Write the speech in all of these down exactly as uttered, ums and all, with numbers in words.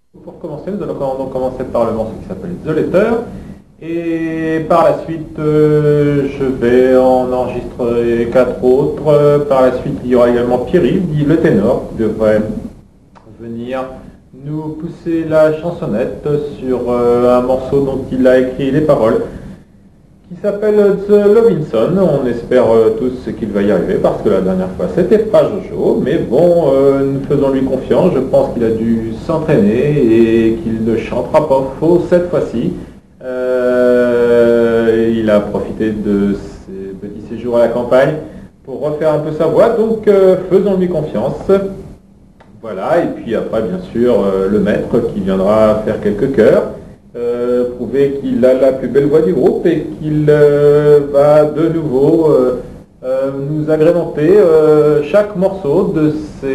Pour commencer, nous allons donc commencer par le morceau qui s'appelle The Letter. Et par la suite, euh, je vais en enregistrer quatre autres. Par la suite, il y aura également Pierre-Yves, dit le ténor, qui devrait venir nous pousser la chansonnette sur euh, un morceau dont il a écrit les paroles, qui s'appelle The Lovinson. On espère euh, tous qu'il va y arriver, parce que la dernière fois, c'était pas Jojo. Mais bon, euh, nous faisons-lui confiance. Je pense qu'il a dû s'entraîner et qu'il ne chantera pas faux cette fois-ci. Euh, il a profité de ses petits séjours à la campagne pour refaire un peu sa voix, donc euh, faisons-lui confiance. Voilà, et puis après bien sûr euh, le maître qui viendra faire quelques chœurs, euh, prouver qu'il a la plus belle voix du groupe et qu'il euh, va de nouveau euh, euh, nous agrémenter euh, chaque morceau de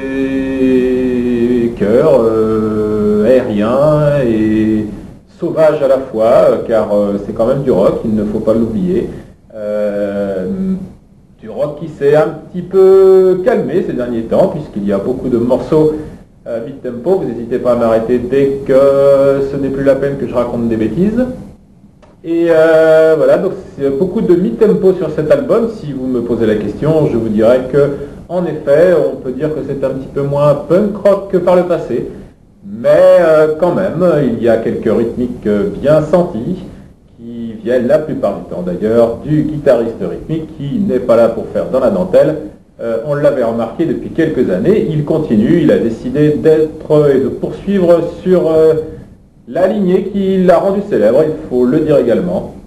ces chœurs euh, aériens et sauvage à la fois, euh, car euh, c'est quand même du rock, il ne faut pas l'oublier. Euh, du rock qui s'est un petit peu calmé ces derniers temps, puisqu'il y a beaucoup de morceaux euh, mid-tempo. Vous n'hésitez pas à m'arrêter dès que ce n'est plus la peine que je raconte des bêtises. Et euh, voilà, donc c'est beaucoup de mid-tempo sur cet album. Si vous me posez la question, je vous dirais que, en effet, on peut dire que c'est un petit peu moins punk rock que par le passé. Mais euh, quand même, il y a quelques rythmiques euh, bien senties, qui viennent la plupart du temps d'ailleurs du guitariste rythmique qui n'est pas là pour faire dans la dentelle. Euh, on l'avait remarqué depuis quelques années, il continue, il a décidé d'être et de poursuivre sur euh, la lignée qui l'a rendu célèbre, il faut le dire également.